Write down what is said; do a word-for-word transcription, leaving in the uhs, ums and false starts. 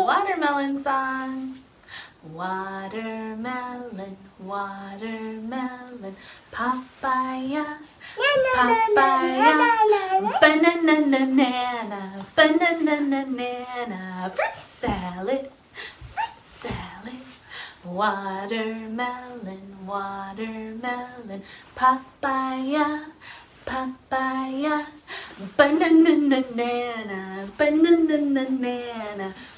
Watermelon song. Watermelon, watermelon, papaya, papaya, banana, banana, banana, banana, fruit salad, fruit salad. Watermelon, watermelon, papaya, papaya, banana, banana, banana, banana,